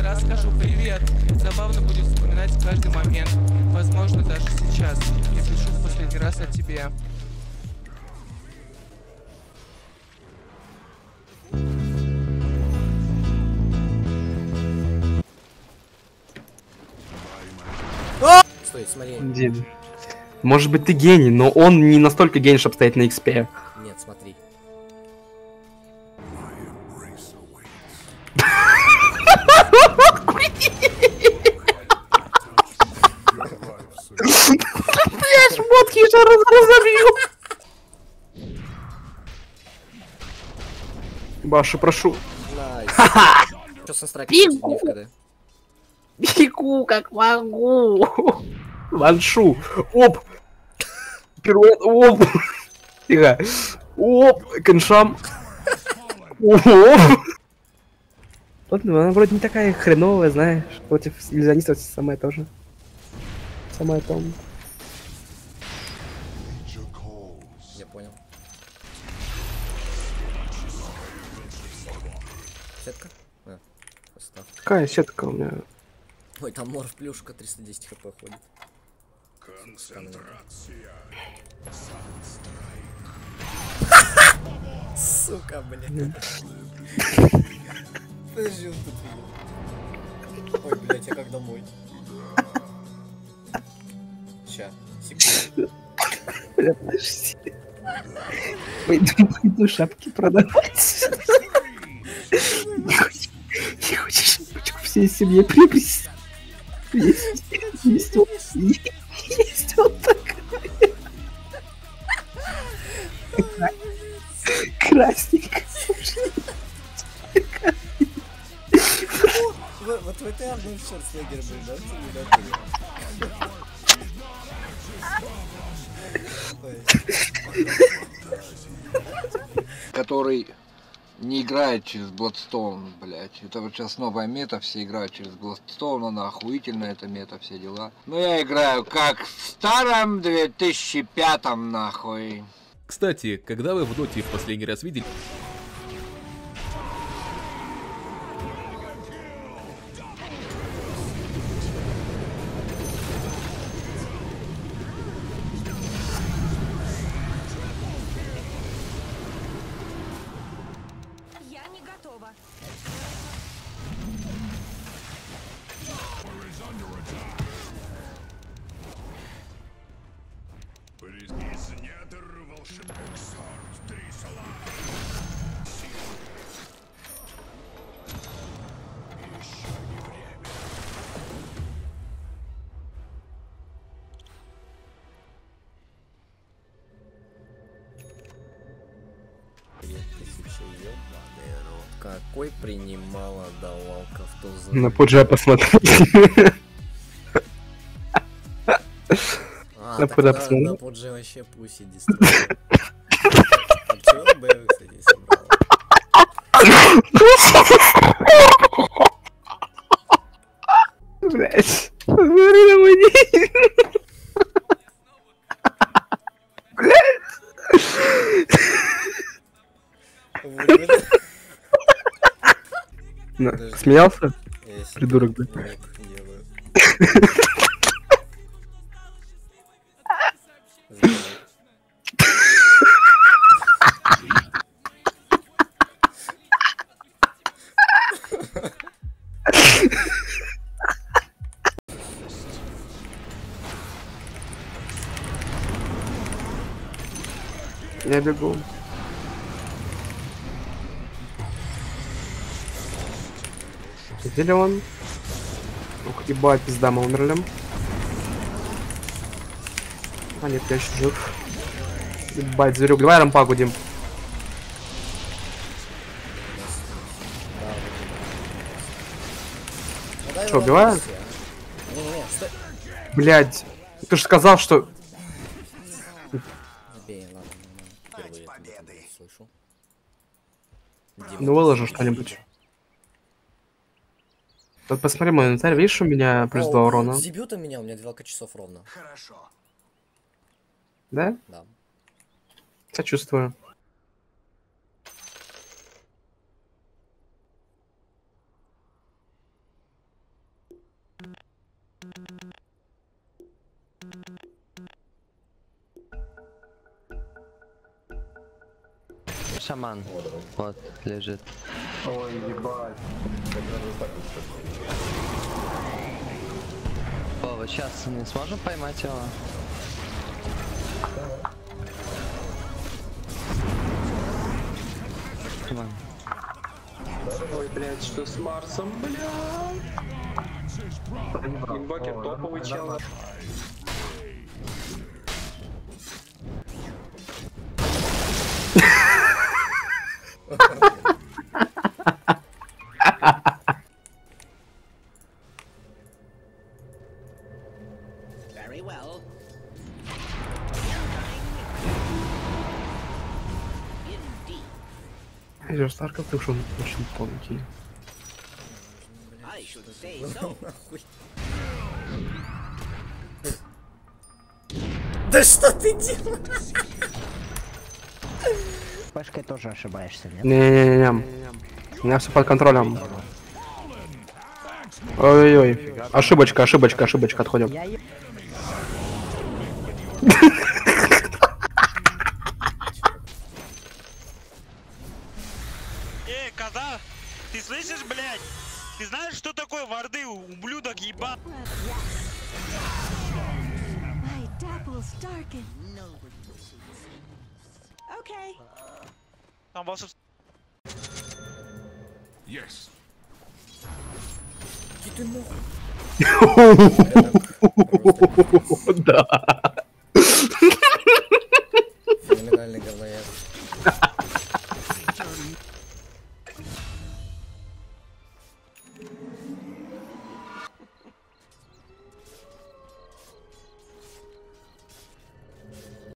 раз скажу привет. Забавно будет вспоминать каждый момент. Возможно, даже сейчас. Я пишу в последний раз о тебе. Стой, смотри. Дин. Может быть, ты гений, но он не настолько гений, чтобы стоять на XP. Нет, смотри. Я ж мотки же разобью. Баша, прошу. Найс. Чё со страйком Бегу. не в КД? Бегу, как могу. Ваншу. Оп. Пируэт. Оп. Тихо. Оп. Коншам. Оп. Ладно, она вроде не такая хреновая, знаешь. Против иллюзионистов самое тоже. Самое том. Я понял. Сетка? Поставь. Какая сетка у меня? Ой, там морф плюшка 310 хп ходит. Сука, блин. Подожди, он тут видел. Ой, блядь, я как домой? Ща, секунду. Бля, подожди. Пойду шапки продавать. Не хочешь ручку всей семье приобрести? Есть вот такая. Красненькая. Вот в этой Арнольд Шварценеггер был, да? Который не играет через Bloodstone, блять. Это вот сейчас новая мета, все играют через Bloodstone, она охуительная, эта мета, все дела. Но я играю как в старом 2005-м, нахуй. Кстати, когда вы в доте в последний раз видели... Я не готова. Какой принимала давалка в ту На Пуджа посмотри. На Пуджа посмотри. На Пудже вообще пуси дистрой. А чего Б, кстати, собрал? Блять. Смотри на мой день. Подожди. Смеялся? Я себе Придурок, да. ник делаю. Сделай. Я бегу. Где ли он? Ух, ебать, пизда, мы умерли. А нет, я еще жив. Ебать, зверюк, давай рампагу, Дим. Ну, дай Что, его убиваю? отпусти, а. Не-не-не, стой. Блядь, ты же сказал, что... Забей, ладно, нормально. Впервые это слышу. Дима, Ну выложу ты что-нибудь. видишь? Вот посмотри мой инвентарь, видишь, у меня плюс 2 урона. Дебютом меня, у меня 2 часов ровно. Да? Да. Сочувствую. Шаман. Вот, лежит. Ой, ебать. Вова, сейчас не сможем поймать его? Шаман. Ой, блядь, что с Марсом, блядь? Инвокер топовый чел. Very well. Идёшь Старков, ты что он очень тонкий. I should say so. Да что ты делаешь? Пашкой тоже ошибаешься, нет? Не-не-не, у меня все под контролем. Ой-ой-ой, ошибочка, отходим. Коза, ты слышишь, блядь? Ты знаешь, что такое варды, ублюдок еба? Там волшебство. Yes. Да.